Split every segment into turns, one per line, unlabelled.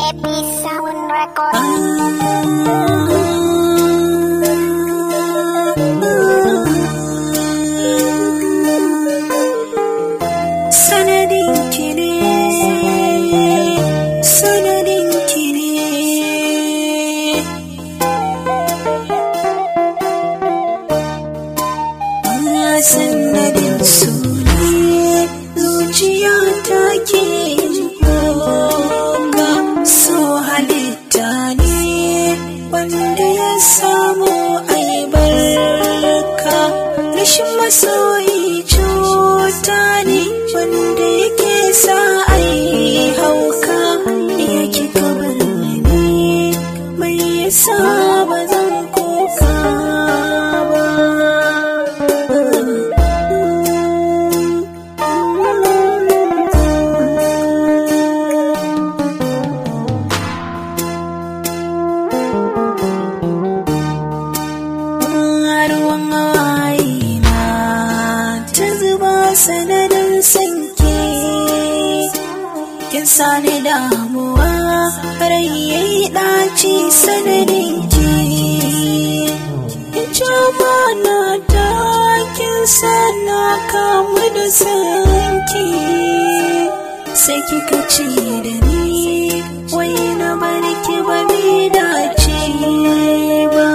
Epi Sound Record.
Sanadin ki ne, sanadin ki ne. Sanadin su ne, zuciya ta ke kuka. So halitta ne, wanda ya samu albarka. Rashin masoyi cuta ne, wanda yake sa ai hauka. Ya kika bar ni, mai yasa ba zan kuka ba. Ruwan hawaye na ta zuba sanadin sanke, kin sani damuwa rai yayi ɗaci sanadin ki. Jama'a ta kin sana kamu da sanki, sai kika ce da ni wai na barki ba mi dace ba.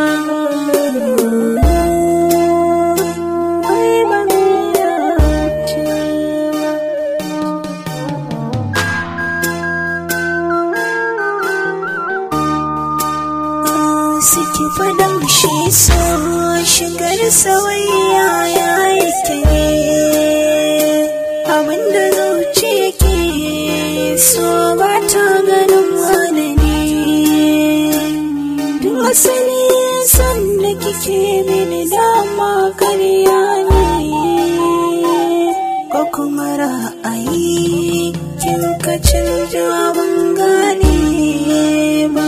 Suke faɗan shi so shigar sauya ya yake ne, abinda zuciya ke so ba ta ganin wani ne. Duk asali sanda kike mini dama karya ne, ko kuma ra'ayi kin ka canja ban gane ba.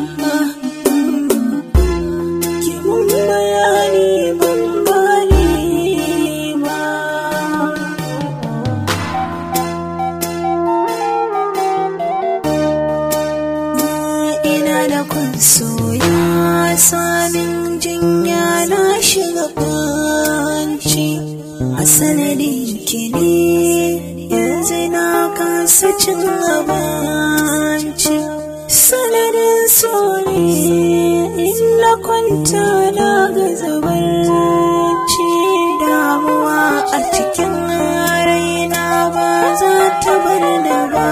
Soya samin jinya na shiga kwanci, a sanadin ki ne yanzu na kasa cin abinci. Sanadin so ne in na kwanta na gaza barci, damuwa a cikin raina ba za ta bar da ba.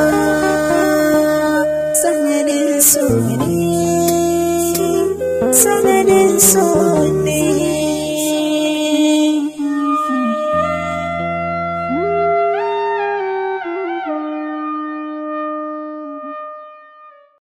Sanadin so ne, sanadin so